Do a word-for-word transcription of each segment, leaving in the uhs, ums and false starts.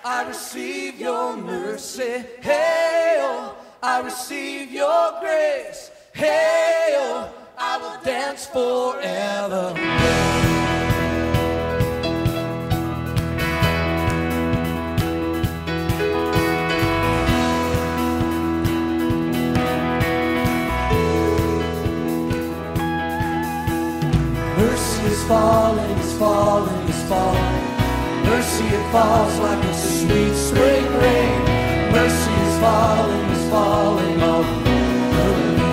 I receive your mercy. Hail, I receive your grace. Hail, I will dance forever. Mercy is falling, is falling, is falling. Mercy, it falls like a sweet spring rain. Mercy is falling, is falling all over me.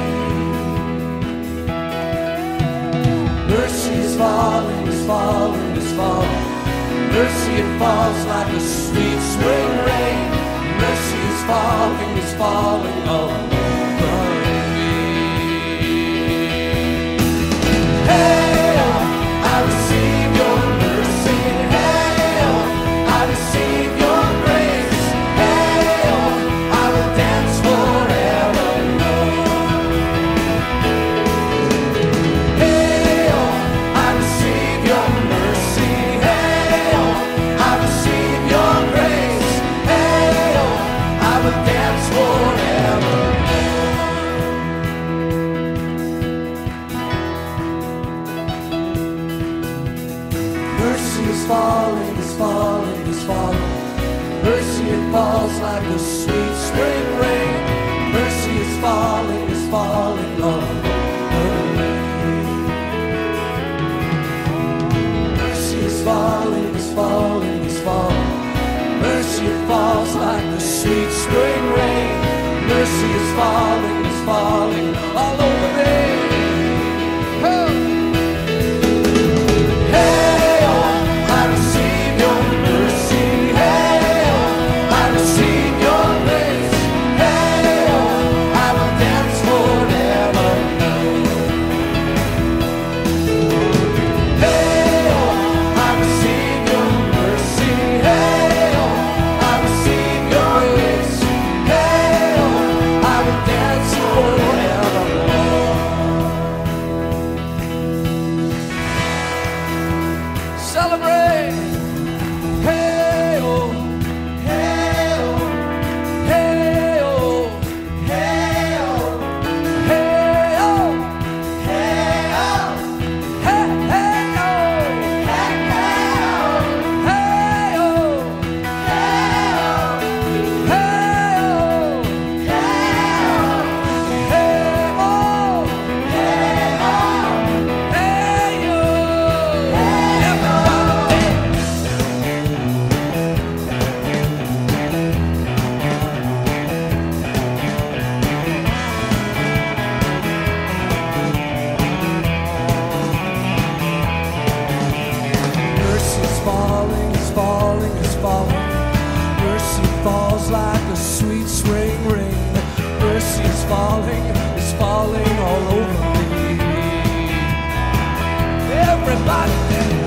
Mercy is falling, is falling, is falling. Mercy, it falls like a sweet spring rain. Mercy is falling, is falling all over me. Hail, I receive your mercy. Hail, I receive your grace. Hail, I will dance forevermore. Hail, I receive your mercy. Hail, I receive your grace. Hail, I will dance forevermore. Mercy is falling, is falling, is falling. Mercy, it falls like a sweet spring rain. Mercy is falling, is falling all over me. Mercy is falling, is falling, is falling. Mercy, it falls like the sweet spring rain. Mercy is falling, is falling all over me. Oh. Hail, I receive your mercy. Hail, I receive your grace. Hail, I will dance forevermore. Hail, I receive your mercy. Hail, I receive your grace. Hail, I will dance forevermore. Celebrate! Hey-oh, hey-oh, hey-oh, hey-oh, hey-oh, hey-oh, hey-hey-oh, hey-hey-oh, hey-oh, hey-oh, hey-oh, hey-oh, hey-oh, hey-oh. Mercy is falling, is falling, is falling. Mercy falls like a sweet spring rain. Mercy is falling, is falling all over me. Everybody dance.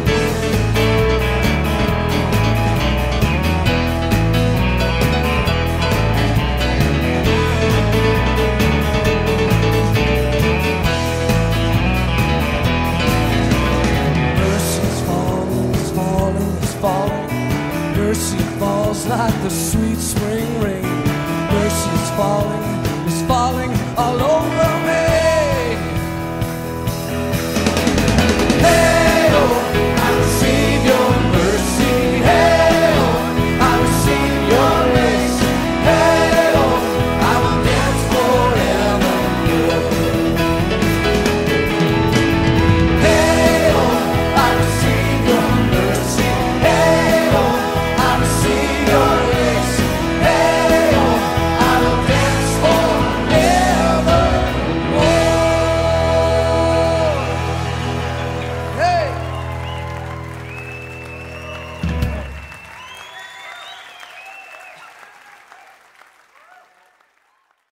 Mercy is falling, is falling, is falling. Mercy falls like the sweet spring rain. Mercy is falling, is falling all over.